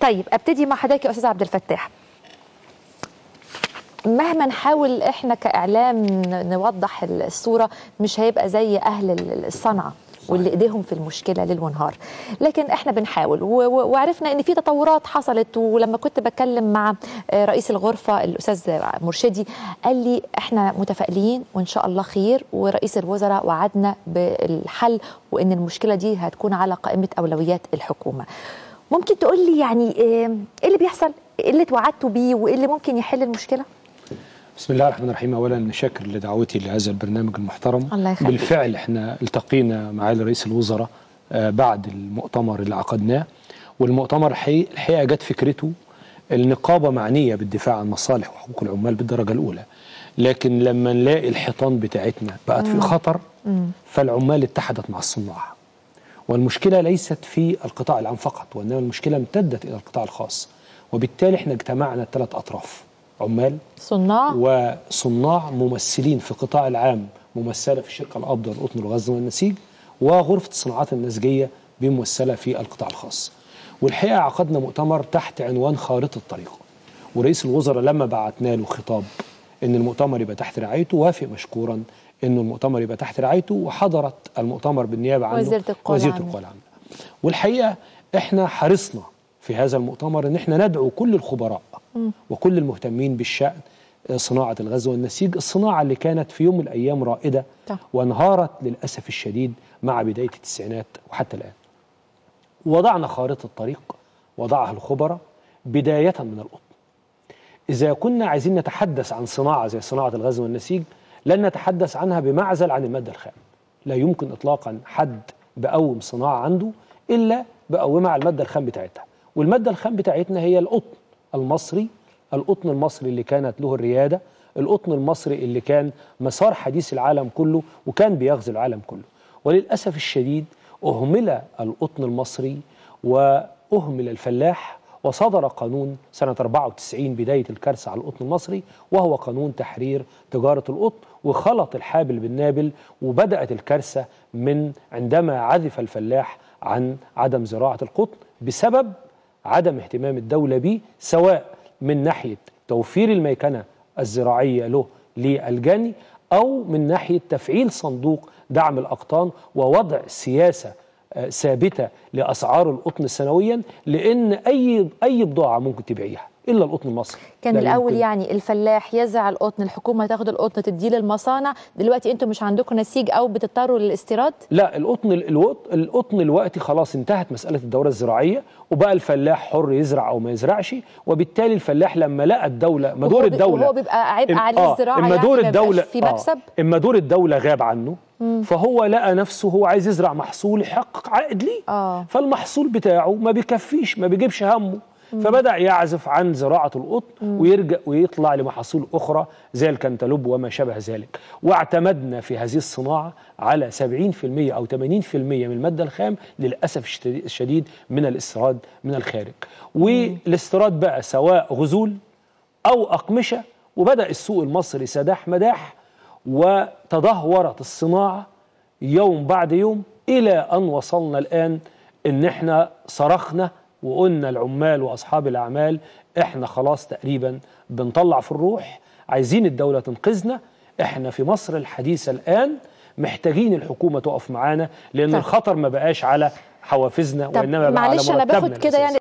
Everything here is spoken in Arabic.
طيب ابتدي مع حضرتك يا استاذ عبد الفتاح. مهما نحاول احنا كاعلام نوضح الصوره مش هيبقى زي اهل الصنعه واللي ايديهم في المشكله ليل ونهار، لكن احنا بنحاول وعرفنا ان في تطورات حصلت. ولما كنت بتكلم مع رئيس الغرفه الاستاذ مرشدي قال لي احنا متفائلين وان شاء الله خير، ورئيس الوزراء وعدنا بالحل وان المشكله دي هتكون على قائمه اولويات الحكومه. ممكن تقول لي يعني ايه اللي بيحصل، ايه اللي اتوعدتوا بيه وايه اللي ممكن يحل المشكله؟ بسم الله الرحمن الرحيم. اولا شاكر لدعوتي لهذا البرنامج المحترم. الله يخليك. بالفعل احنا التقينا مع رئيس الوزراء بعد المؤتمر اللي عقدناه، والمؤتمر الحقيقه جت فكرته النقابه معنيه بالدفاع عن مصالح وحقوق العمال بالدرجه الاولى، لكن لما نلاقي الحيطان بتاعتنا بقت في خطر فالعمال اتحدت مع الصناع. والمشكله ليست في القطاع العام فقط، وانما المشكله امتدت الى القطاع الخاص، وبالتالي احنا اجتمعنا الثلاث اطراف: عمال، صناع، وصناع ممثلين في القطاع العام ممثله في الشركه القابضه للقطن والغزل والنسيج، وغرفه الصناعات النسيجيه بممثله في القطاع الخاص. والحقيقه عقدنا مؤتمر تحت عنوان خارطه الطريق، ورئيس الوزراء لما بعتنا له خطاب ان المؤتمر يبقى تحت رعايته وافق مشكورا انه المؤتمر يبقى تحت رعايته، وحضرت المؤتمر بالنيابه عنه وزيره القوى العامه. والحقيقه احنا حرصنا في هذا المؤتمر ان احنا ندعو كل الخبراء وكل المهتمين بالشأن صناعة الغزل والنسيج، الصناعة اللي كانت في يوم من الأيام رائدة وانهارت للأسف الشديد مع بداية التسعينات وحتى الآن. وضعنا خارطة الطريق وضعها الخبراء بداية من القطن. إذا كنا عايزين نتحدث عن صناعة زي صناعة الغزل والنسيج لن نتحدث عنها بمعزل عن المادة الخام. لا يمكن إطلاقا حد بقوم صناعة عنده إلا بقومها على المادة الخام بتاعتها، والمادة الخام بتاعتنا هي القطن المصري، القطن المصري اللي كانت له الريادة، القطن المصري اللي كان مسار حديث العالم كله وكان بيغزو العالم كله. وللأسف الشديد أهمل القطن المصري وأهمل الفلاح، وصدر قانون سنة 94 بداية الكارثة على القطن المصري، وهو قانون تحرير تجارة القطن، وخلط الحابل بالنابل. وبدأت الكارثة من عندما عزف الفلاح عن عدم زراعة القطن بسبب عدم اهتمام الدولة به، سواء من ناحية توفير الميكنة الزراعية له للجني، أو من ناحية تفعيل صندوق دعم الأقطان ووضع سياسة ثابتة لأسعار القطن سنويا، لأن أي بضاعة ممكن تبيعيها إلا القطن المصري. كان الأول يعني الفلاح يزرع القطن، الحكومة تاخد القطن تديه للمصانع، دلوقتي أنتم مش عندكم نسيج أو بتضطروا للاستيراد؟ لا، القطن دلوقتي خلاص انتهت مسألة الدورة الزراعية، وبقى الفلاح حر يزرع أو ما يزرعش. وبالتالي الفلاح لما لقى الدولة مدور الدولة وهو بيبقى عبء عليه الزراعة، يعني دور الدولة في مكسب. اما دور الدولة غاب عنه فهو لقى نفسه هو عايز يزرع محصول يحقق عائد ليه. فالمحصول بتاعه ما بيكفيش، ما بيجيبش همه، فبدأ يعزف عن زراعة القطن ويرجع ويطلع لمحاصيل أخرى زي الكنتالوب وما شابه ذلك. واعتمدنا في هذه الصناعة على 70% أو 80% من المادة الخام للأسف الشديد من الاستيراد من الخارج. والاستيراد بقى سواء غزول أو أقمشة، وبدأ السوق المصري سداح مداح، وتدهورت الصناعة يوم بعد يوم إلى أن وصلنا الآن إن احنا صرخنا وقلنا العمال وأصحاب الأعمال احنا خلاص تقريبا بنطلع في الروح، عايزين الدولة تنقذنا. احنا في مصر الحديثة الآن محتاجين الحكومة تقف معانا، لأن الخطر ما بقاش على حوافزنا وإنما بقى على مرتبنا. معلش أنا باخد كده يعني